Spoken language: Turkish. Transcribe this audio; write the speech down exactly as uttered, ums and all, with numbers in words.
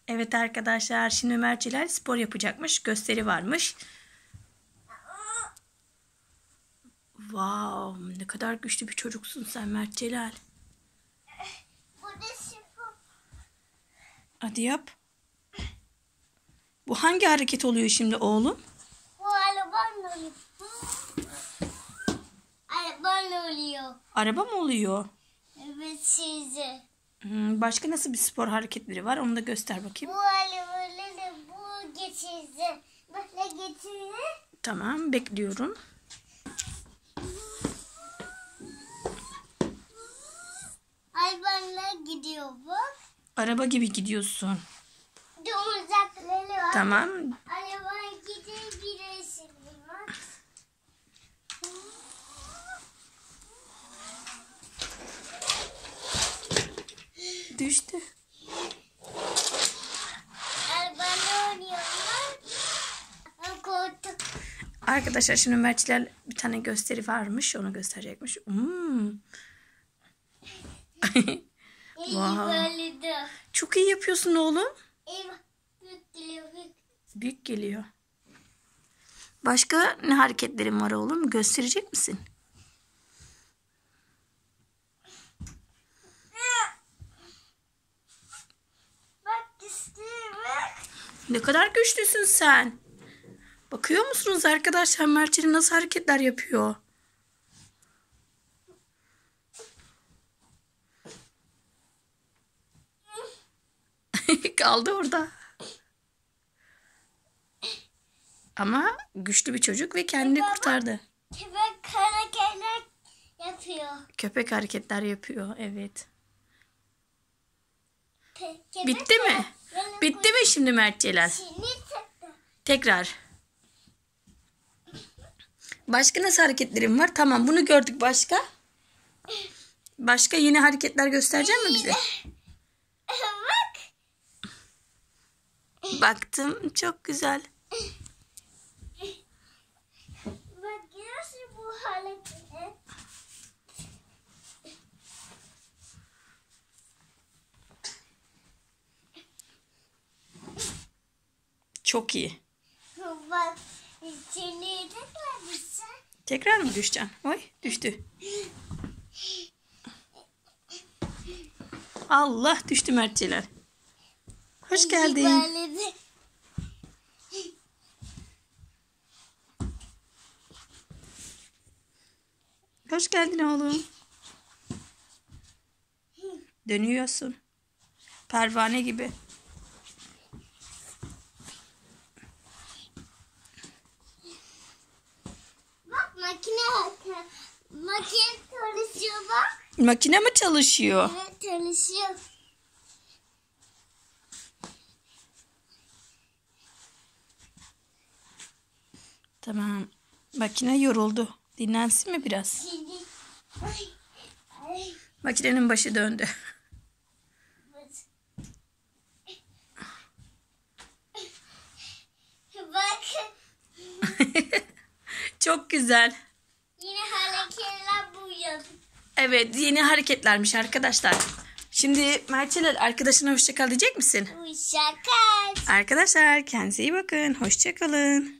Evet arkadaşlar, şimdi Mertçeler spor yapacakmış. Gösteri varmış. Wow, ne kadar güçlü bir çocuksun sen Mertçeler. Hadi yap. Bu hangi hareket oluyor şimdi oğlum? Bu arabanın oluyor. Arabanın oluyor. Araba mı oluyor? Evet sizi. Hmm, başka nasıl bir spor hareketleri var? Onu da göster bakayım. Bu arabaları bu getirdi. Böyle getirdi. Tamam, bekliyorum. Arabanla gidiyor bak. Araba gibi gidiyorsun. Domuzakları var. Tamam. Araba gidiyor gidersin. Bak. Düştü. Arabanla oynuyorlar. Koltuk. Arkadaşlar şimdi Mertçiler bir tane gösteri varmış. Onu gösterecekmiş. Hmm. Wow. Böyle de. Çok iyi yapıyorsun oğlum. Eyvah. Büyük geliyor. Büyük. Büyük geliyor. Başka ne hareketlerin var oğlum? Gösterecek misin? Bak istiyorum. Ne kadar güçlüsün sen. Bakıyor musunuz arkadaşlar Mertçeler nasıl hareketler yapıyor? Kaldı orada. Ama güçlü bir çocuk ve kendini kurtardı. Köpek hareketler yapıyor. Köpek hareketler yapıyor. Evet. Köpek Bitti mi? Bitti mi şimdi Mertçeler? Şimdi taktı. Tekrar. Başka nasıl hareketlerim var? Tamam, bunu gördük. Başka? Başka yeni hareketler gösterecek mi bize? Bak. Baktım. Çok güzel. Bak nasıl bu hareket? Çok iyi. Bak şimdi tekrar düşsen. Tekrar mı düşeceksin? Oy, düştü. Allah, düştü Mertçeler. Hoş geldin. Böyle. Hoş geldin oğlum. Dönüyorsun. Pervane gibi. Bak makine makine çalışıyor bak. Makine mi çalışıyor? Evet çalışıyor. Tamam. Makine yoruldu. Dinlensin mi biraz? Şimdi. Ay. Ay. Makinenin başı döndü. Bak. Çok güzel. Yine hareketler bu yıl. Evet, yeni hareketlermiş arkadaşlar. Şimdi Mertçeler, arkadaşına hoşça kal diyecek misin? Bu şaka. Arkadaşlar kendinize iyi bakın. Hoşça kalın.